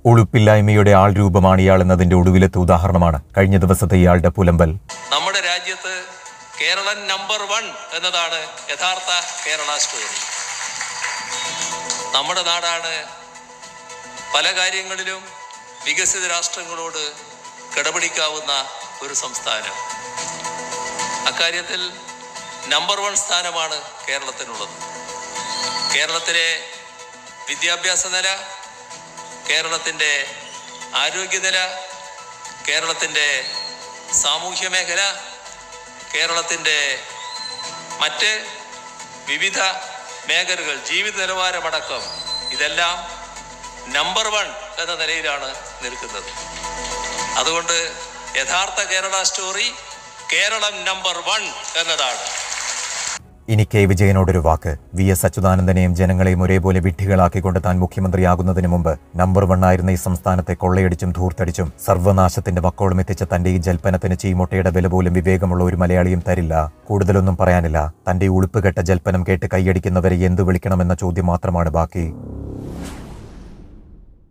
ഉളുപ്പില്ലായ്മയുടെ ആൾ രൂപമാണ് ഇയാൾ എന്നതിന്റെ ഒടുവിലത്തെ ഉദാഹരണമാണ് കഴിഞ്ഞ ദിവസത്തെ ഇയാളുടെ പുലമ്പൽ. നമ്മുടെ രാജ്യത്ത് കേരളം നമ്പർ 1 എന്നതാണ് യഥാർത്ഥ കേരള സ്റ്റോറി. നമ്മുടെ നാടാണ് പല കാര്യങ്ങളിലും വികസിത രാഷ്ട്രങ്ങളോട് കിടപിടിക്കാവുന്ന ഒരു സംസ്ഥാനം. അക്കാര്യത്തിൽ നമ്പർ 1 സ്ഥാനമാണ് കേരളത്തിനുള്ളത്. കേരളത്തിലെ വിദ്യാഭ്യാസ നില, കേരളത്തിൻ്റെ ആരോഗ്യനില, കേരളത്തിൻ്റെ സാമൂഹ്യ മേഖല, കേരളത്തിൻ്റെ മറ്റ് വിവിധ മേഖലകൾ, ജീവിത നിലവാരമടക്കം ഇതെല്ലാം നമ്പർ 1 എന്ന നിലയിലാണ് നിൽക്കുന്നത്. അതുകൊണ്ട് യഥാർത്ഥ കേരള സ്റ്റോറി കേരളം നമ്പർ 1 എന്നതാണ്. ഇനി കെ വിജയനോടൊരു വാക്ക്. VS അച്യുതാനന്ദനെയും ജനങ്ങളെയും ഒരേപോലെ വിഡ്ഢികളാക്കിക്കൊണ്ട് താൻ മുഖ്യമന്ത്രിയാകുന്നതിന് മുമ്പ് നമ്പർ 1 ആയിരുന്ന ഈ സംസ്ഥാനത്തെ കൊള്ളയടിച്ചും ധൂർത്തടിച്ചും സർവ്വനാശത്തിന്റെ വക്കോളം എത്തിച്ച തന്റെ ഈ ജൽപ്പനത്തിന് ചീമൊട്ടയുടെ വില പോലും വിവേകമുള്ള ഒരു മലയാളിയും തരില്ല. കൂടുതലൊന്നും പറയാനില്ല. തന്റെ ഉളുപ്പ് കെട്ട ജൽപ്പനം കേട്ട് കൈയടിക്കുന്നവരെ എന്തു വിളിക്കണമെന്ന ചോദ്യം മാത്രമാണ് ബാക്കി.